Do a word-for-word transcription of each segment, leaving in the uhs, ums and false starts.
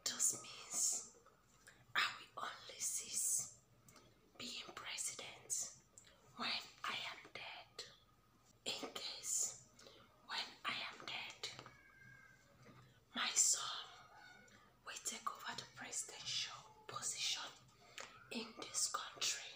This means I will only cease being president when I am dead. In case when I am dead, my son will take over the presidential position in this country.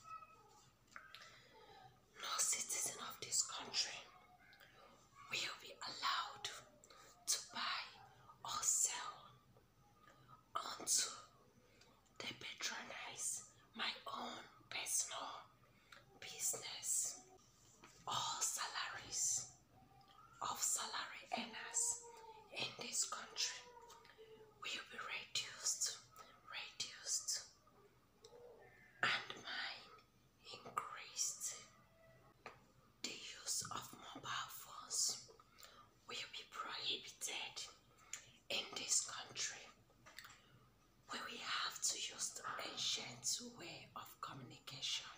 No citizen of this country will be allowed to buy or sell until they patronize my own personal business. All salaries of salary earners in this country will be reduced, reduced, and mine increased. The use of mobile phones will be prohibited in this country. We will have to use the ancient way of communication.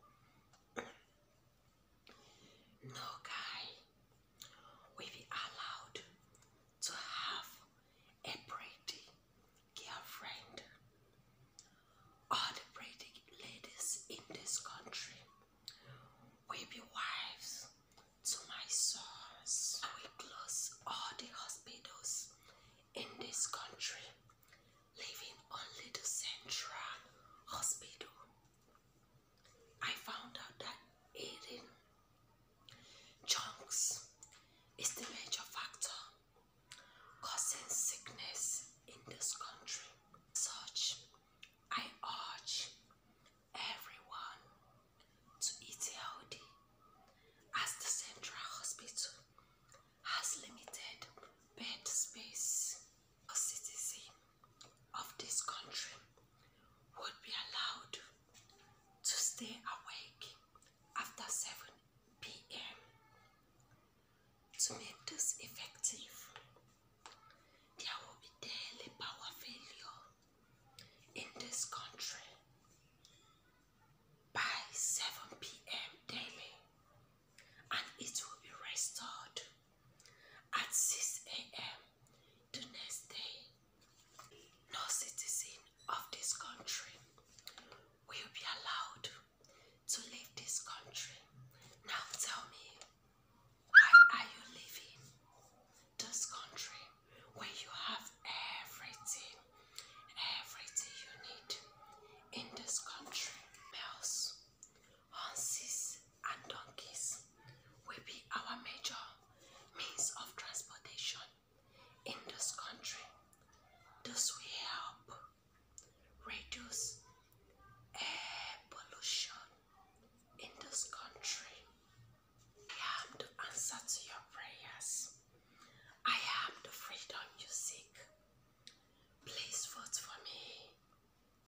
No guy will be allowed to have a pretty girlfriend. All the pretty ladies in this country will be wives to my sons. I will close all the hospitals in this country, leaving only the central hospital. I found out that eating junks is the major factor causing sickness